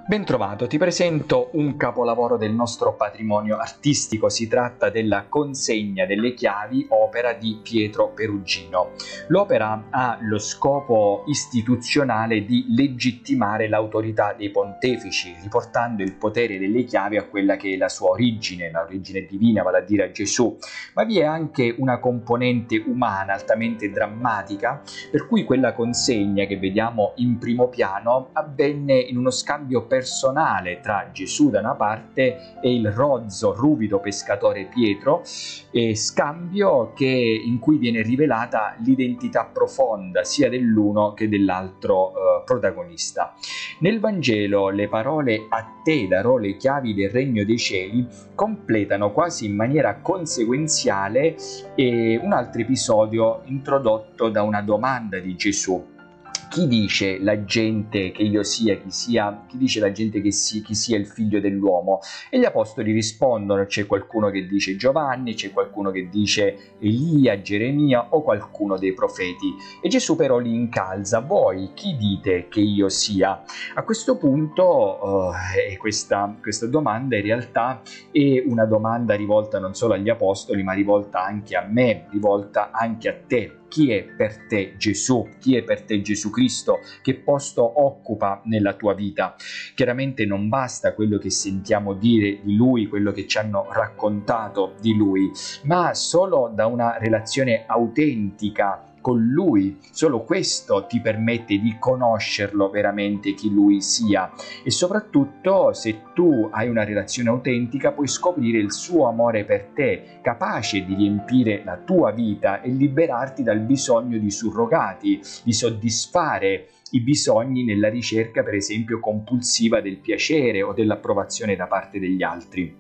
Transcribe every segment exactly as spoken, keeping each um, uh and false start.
Ben trovato, ti presento un capolavoro del nostro patrimonio artistico. Si tratta della consegna delle chiavi, opera di Pietro Perugino. L'opera ha lo scopo istituzionale di legittimare l'autorità dei pontefici, riportando il potere delle chiavi a quella che è la sua origine, l'origine divina, vale a dire a Gesù. Ma vi è anche una componente umana altamente drammatica, per cui quella consegna che vediamo in primo piano avvenne in uno scambio personale tra Gesù da una parte e il rozzo, ruvido pescatore Pietro, e scambio che, in cui viene rivelata l'identità profonda sia dell'uno che dell'altro eh, protagonista. Nel Vangelo le parole "a te darò le chiavi del regno dei cieli" completano quasi in maniera conseguenziale eh, un altro episodio introdotto da una domanda di Gesù. Chi dice la gente che io sia, chi sia, chi dice la gente che si, chi sia il figlio dell'uomo? E gli apostoli rispondono: c'è qualcuno che dice Giovanni, c'è qualcuno che dice Elia, Geremia o qualcuno dei profeti. E Gesù però li incalza: voi chi dite che io sia? A questo punto eh, questa, questa domanda in realtà è una domanda rivolta non solo agli apostoli, ma rivolta anche a me, rivolta anche a te. Chi è per te Gesù? Chi è per te Gesù Cristo? Che posto occupa nella tua vita? Chiaramente non basta quello che sentiamo dire di Lui, quello che ci hanno raccontato di Lui, ma solo da una relazione autentica con Lui, solo questo ti permette di conoscerlo veramente chi Lui sia, e soprattutto se tu hai una relazione autentica puoi scoprire il suo amore per te, capace di riempire la tua vita e liberarti dal bisogno di surrogati, di soddisfare i bisogni nella ricerca, per esempio, compulsiva del piacere o dell'approvazione da parte degli altri.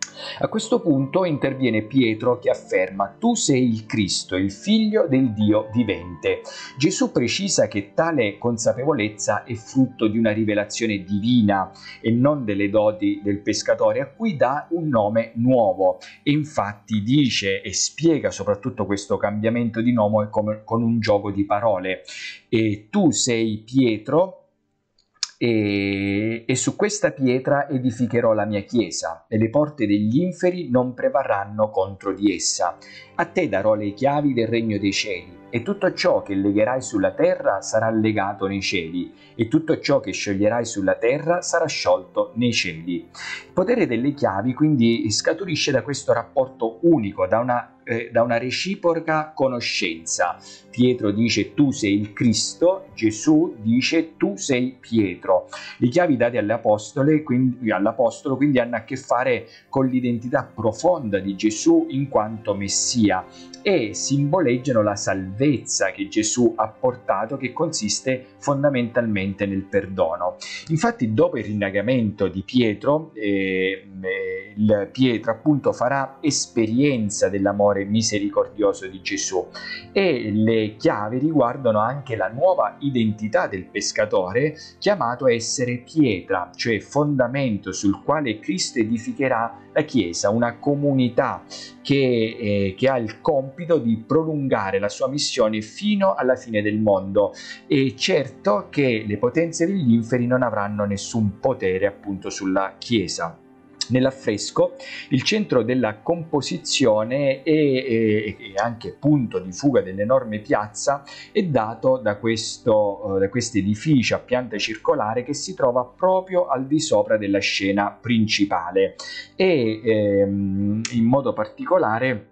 A questo punto interviene Pietro che afferma: tu sei il Cristo, il figlio del Dio vivente. Gesù precisa che tale consapevolezza è frutto di una rivelazione divina e non delle doti del pescatore, a cui dà un nome nuovo. E infatti dice e spiega soprattutto questo cambiamento di nome come, con un gioco di parole. E tu sei Pietro, E, e su questa pietra edificherò la mia chiesa, e le porte degli inferi non prevarranno contro di essa. A te darò le chiavi del regno dei cieli, e tutto ciò che legherai sulla terra sarà legato nei cieli, e tutto ciò che scioglierai sulla terra sarà sciolto nei cieli. Il potere delle chiavi quindi scaturisce da questo rapporto unico, da una eh, da una reciproca conoscenza. Pietro dice: tu sei il Cristo, Gesù dice: tu sei Pietro. Le chiavi date all'apostolo quindi, all'apostolo quindi hanno a che fare con l'identità profonda di Gesù in quanto Messia, e simboleggiano la salvezza che Gesù ha portato, che consiste fondamentalmente nel perdono. Infatti, dopo il rinnegamento di Pietro, eh, il Pietro appunto farà esperienza dell'amore misericordioso di Gesù, e le chiavi riguardano anche la nuova identità del pescatore, chiamato a essere pietra, cioè fondamento sul quale Cristo edificherà la Chiesa, una comunità che, eh, che ha il compito di prolungare la sua missione fino alla fine del mondo. E certo che le potenze degli inferi non avranno nessun potere appunto sulla Chiesa. Nell'affresco il centro della composizione e, e anche punto di fuga dell'enorme piazza è dato da questo da questo edificio a pianta circolare che si trova proprio al di sopra della scena principale, e ehm, in modo particolare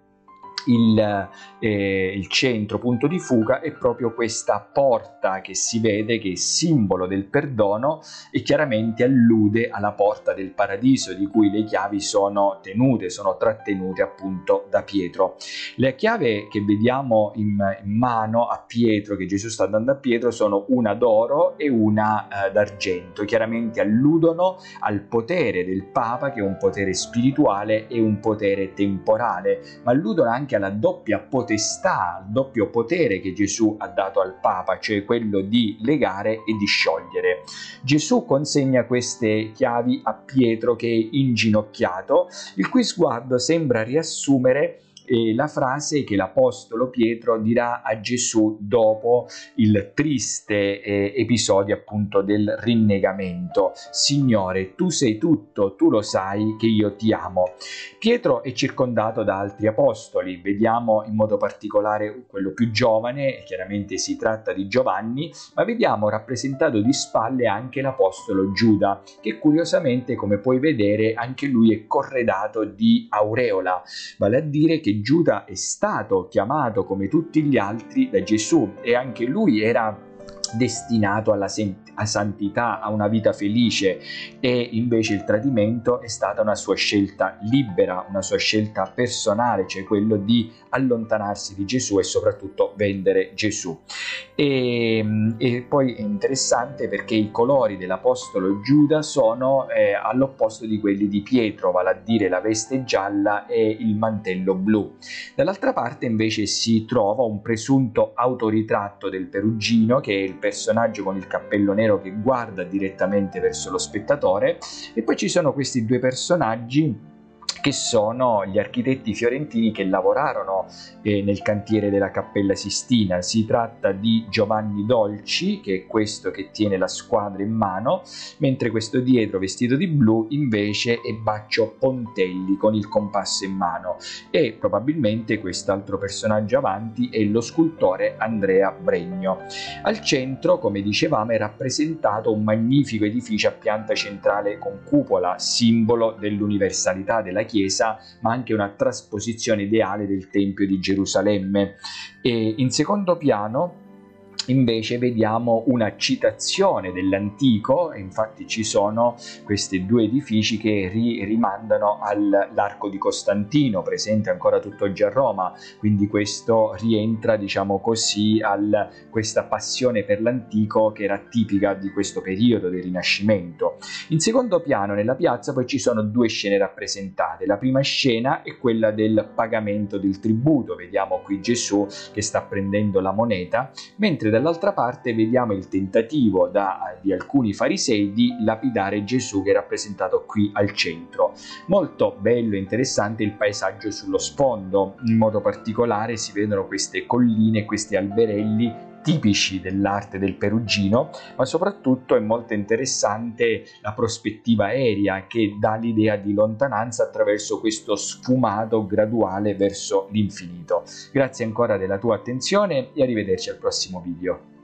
Il, eh, il centro punto di fuga è proprio questa porta che si vede, che è simbolo del perdono e chiaramente allude alla porta del paradiso, di cui le chiavi sono tenute, sono trattenute appunto da Pietro. Le chiavi che vediamo in, in mano a Pietro, che Gesù sta dando a Pietro, sono una d'oro e una eh, d'argento. Chiaramente alludono al potere del Papa, che è un potere spirituale e un potere temporale, ma alludono anche alla doppia potestà, al doppio potere che Gesù ha dato al Papa, cioè quello di legare e di sciogliere. Gesù consegna queste chiavi a Pietro, che è inginocchiato, il cui sguardo sembra riassumere eh, la frase che l'Apostolo Pietro dirà a Gesù dopo il triste eh, episodio appunto del rinnegamento: Signore, tu sei tutto, tu lo sai che io ti amo. Pietro è circondato da altri apostoli, vediamo in modo particolare quello più giovane, chiaramente si tratta di Giovanni, ma vediamo rappresentato di spalle anche l'apostolo Giuda, che curiosamente, come puoi vedere, anche lui è corredato di aureola, vale a dire che Giuda è stato chiamato come tutti gli altri da Gesù e anche lui era destinato alla a santità, a una vita felice, e invece il tradimento è stata una sua scelta libera, una sua scelta personale, cioè quello di allontanarsi di Gesù e soprattutto vendere Gesù. E, e poi è interessante perché i colori dell'apostolo Giuda sono eh, all'opposto di quelli di Pietro, vale a dire la veste gialla e il mantello blu. Dall'altra parte invece si trova un presunto autoritratto del Perugino, che è il personaggio con il cappello nero che guarda direttamente verso lo spettatore, e poi ci sono questi due personaggi che sono gli architetti fiorentini che lavorarono eh, nel cantiere della Cappella Sistina. Si tratta di Giovanni Dolci, che è questo che tiene la squadra in mano, mentre questo dietro vestito di blu invece è Baccio Pontelli con il compasso in mano, e probabilmente quest'altro personaggio avanti è lo scultore Andrea Bregno. Al centro, come dicevamo, è rappresentato un magnifico edificio a pianta centrale con cupola, simbolo dell'universalità della Chiesa, ma anche una trasposizione ideale del Tempio di Gerusalemme. E in secondo piano invece vediamo una citazione dell'antico, infatti ci sono questi due edifici che ri rimandano all'Arco di Costantino, presente ancora tutt'oggi a Roma, quindi questo rientra, diciamo così, a questa passione per l'antico che era tipica di questo periodo del Rinascimento. In secondo piano nella piazza poi ci sono due scene rappresentate. La prima scena è quella del pagamento del tributo, vediamo qui Gesù che sta prendendo la moneta, mentre dall'altra parte vediamo il tentativo da, di alcuni farisei di lapidare Gesù, che è rappresentato qui al centro. Molto bello e interessante il paesaggio sullo sfondo, in modo particolare si vedono queste colline, questi alberelli tipici dell'arte del Perugino, ma soprattutto è molto interessante la prospettiva aerea che dà l'idea di lontananza attraverso questo sfumato graduale verso l'infinito. Grazie ancora della tua attenzione e arrivederci al prossimo video.